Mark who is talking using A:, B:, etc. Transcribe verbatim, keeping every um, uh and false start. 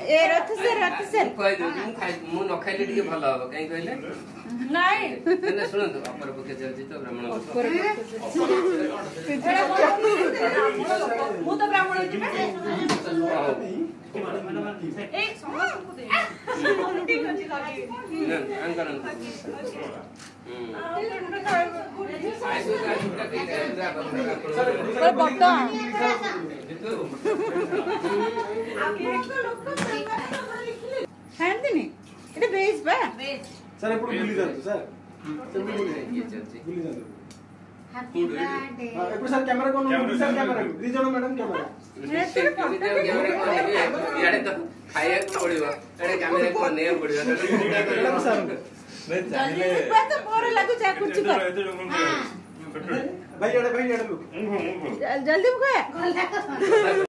A: ए रथ से रथ से
B: कहि दो मु खाइ मु न खाइले टिके भलो हो कहीं कहले
A: नहीं
B: न सुन तो अपर पके चलजी तो ब्राह्मण
A: मु तो ब्राह्मण छी ए समस्त को दे ठीक अछि लागी न अंकल पर बक्ता हैंदिनी एटा बेस बा बेस
C: सर एपड़ भूली जातो सर सर भूली जातो भूली जातो हैप्पी बर्थडे हां एपड़ सर कैमरा कोन सर कैमरा दी जण मैडम कैमरा
B: याडे तो खाइए पड़िबो एडे कैमरा को ने पड़िबो
C: सर
A: जल्दी बात मोर लागु जा कुछ कर
C: भाई एडे भाई एडे लोग
A: जल्दी बुका